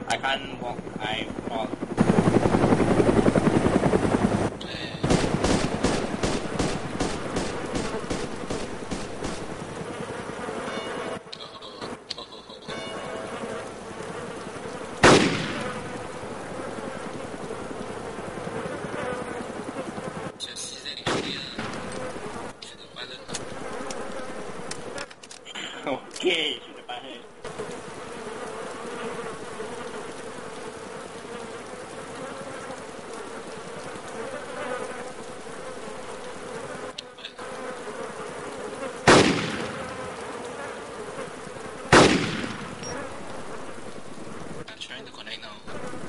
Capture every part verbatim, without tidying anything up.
I can't walk, I fall. Okay, shoot the pilot. I'm trying to connect now.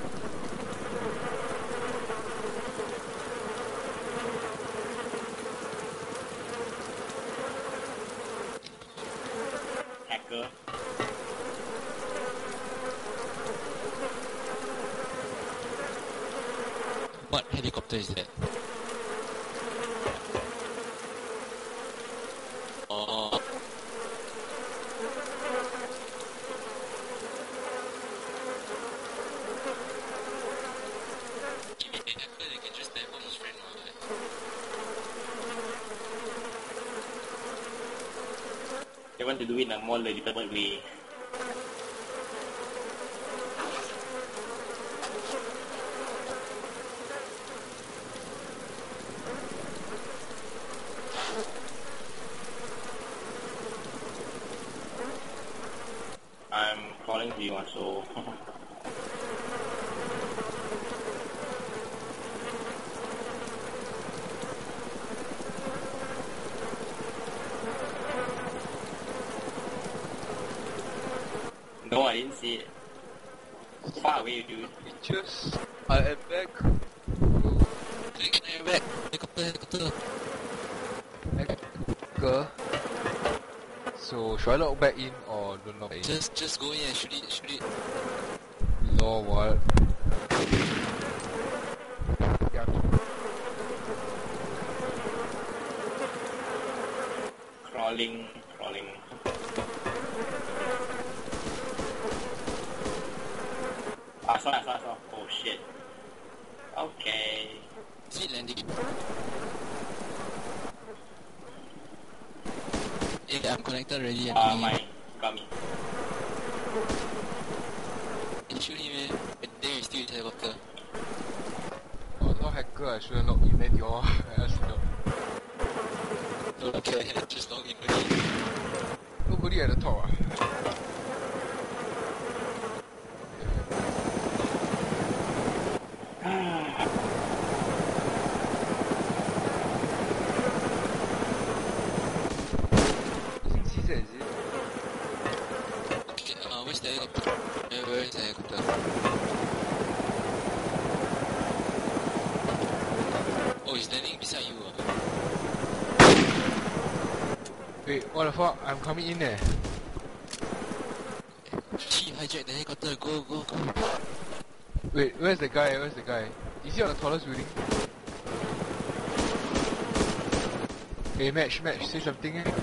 Hacker. What helicopter is that? Oh. If they hacker, they can just tap on his friend, right? They want to do it in a more legitimate way. I'm calling to you also. No, I didn't see it. Far away, dude. Pictures. I am back. Click on your back. Helicopter, helicopter. Hacker. So should I log back in or don't log in? Just, just go in and shoot it, shoot it. Law what? Yeah. Crawling, crawling. I saw, I saw, I saw. Oh shit. Okay. Is it landing? Hey, I'm connected already. I'm Uh, coming my, in. got me. Can you shoot him, eh? And there is still his helicopter. Oh, not hacker, I shouldn't log in then you all ask log. Okay, just log in again. Nobody at the top ah? Using C Z is it? Okay, uh, where's the helicopter? Where, where is the helicopter? Oh, he's landing beside you, ah. Wait, what the fuck? I'm coming in there. She hijacked the helicopter. Go, go, go. Wait, where's the guy? Where's the guy? Is he on the tallest building? Hey, match, match, say something eh?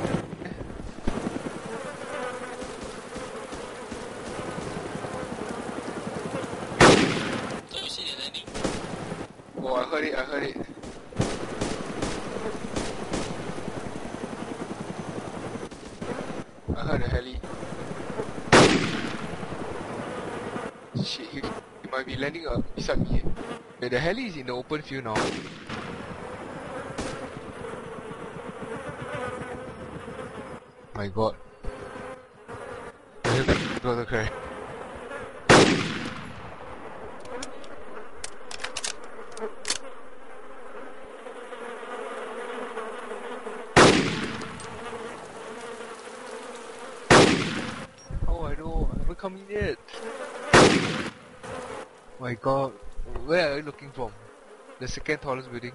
Don't you see the landing? Oh, I heard it, I heard it. I heard the heli. Shit, he, he might be landing uh, beside me. Wait, the heli is in the open field now. My god. The helicopter crash. Oh, I know. I haven't come in yet. My god. Where are you looking from? The second tallest building?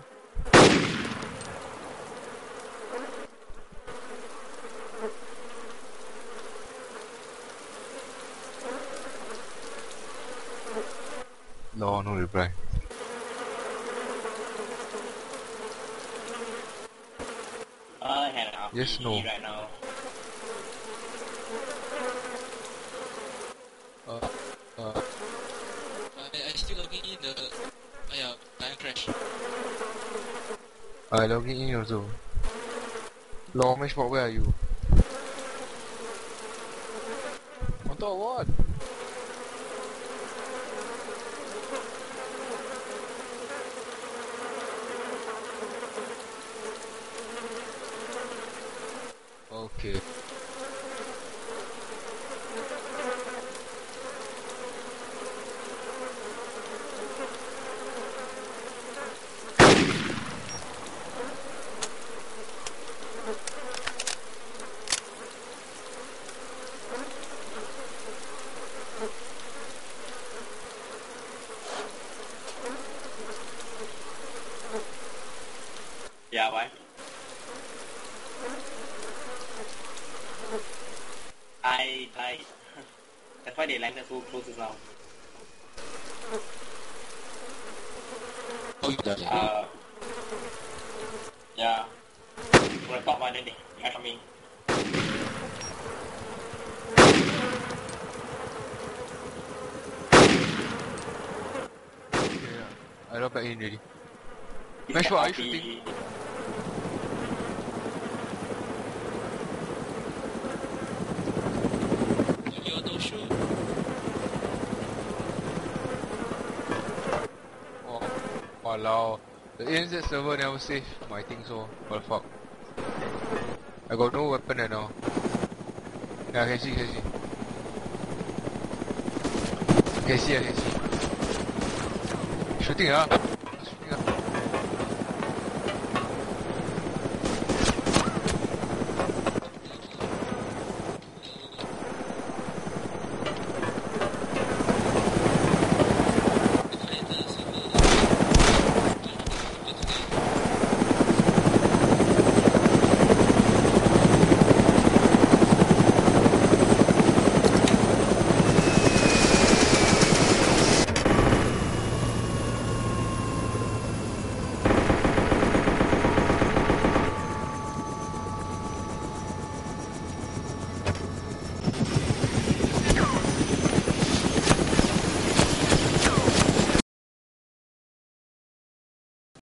No, no reply. I had an R P G Yes, no. right now. Uh, uh, I logging in also. Long match spot, where are you? On top of what? Okay. Yeah, why? I died. That's why they landed so close just now. Oh, you died. Uh, yeah. For the top one, then they they are coming. Yeah, I log back in already. This Match, guy what are you R P. shooting? You auto shoot. Oh, walao. The A N Z server never save my thing, so what the fuck. I got no weapon at all. Yeah, I can see, can see. Can see, I can see. Shooting ah.